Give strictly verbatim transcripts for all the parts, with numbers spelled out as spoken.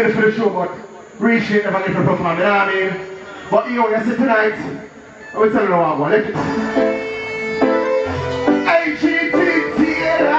made it for the show, but reaching never get to perform, you know what I mean? But you know, you see tonight, I will tell you what I want. Let it A G T Theater,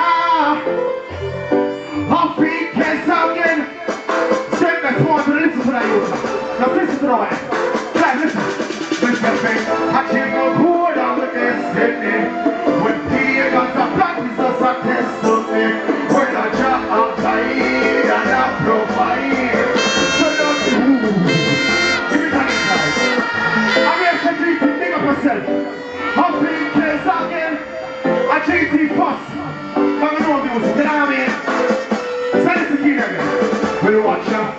how feekez again. Send that one to listen to that youth. Now listen to the one. Guys, listen. Listen, baby. I can't go good on the destiny. When pagans are practice us a test of me. When I jump out, I eat and I provide. So don't you move. Give me that guys. I'm here to G T, think of yourself. How feekez again. A G T first. I'm going to know music, you know what I mean? Send it to King again. Will you watch ya?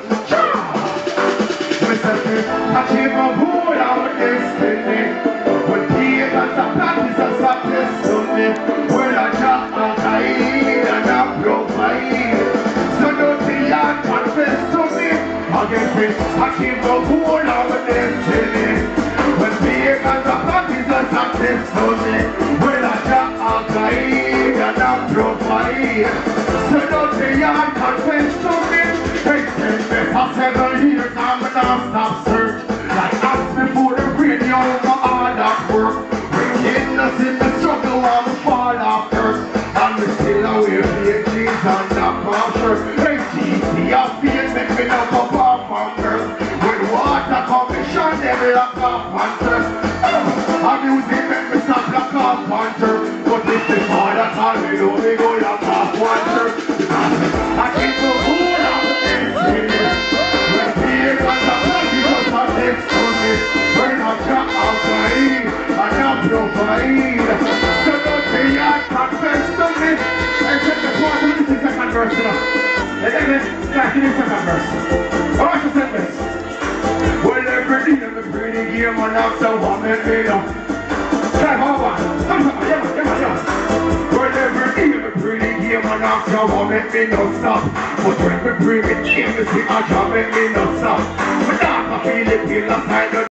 I keep my wood out destiny. When pagans are practice us a test of me. When I jump and I eat and I provide. So don't be and confess to me. Against me, I keep my wood out destiny. When pagans are practice us a test of me. When I jump and I eat and I provide. So don't be and confess to me. Extend me for seven years and me not stop search. Like ask me for the radio, my hard at work. Wickedness in the struggle and me fall off earth. And me still away feekez and not pressure. Hey G T, I feel make me not go off on earth. When water come, me shine them like a panther. And music make me stop like a panther. But if the father call me, do me go like a panther. I keep the food out of this. When pagans are practice us a test of me. When I jump outside and I provide. So don't be a confess to me. I said the part of the second verse now. And then let's give me the second verse. I want to say this. Well, every day I'm a pretty game and I'm so warm and made up. Hey, hold on. Come on, yeah, man, yeah, man, yeah, man. Well, every day I'm a pretty game and I'm so warm and me no stop. But when we bring it in, we see a job and me no stop. But now I feel it in the side of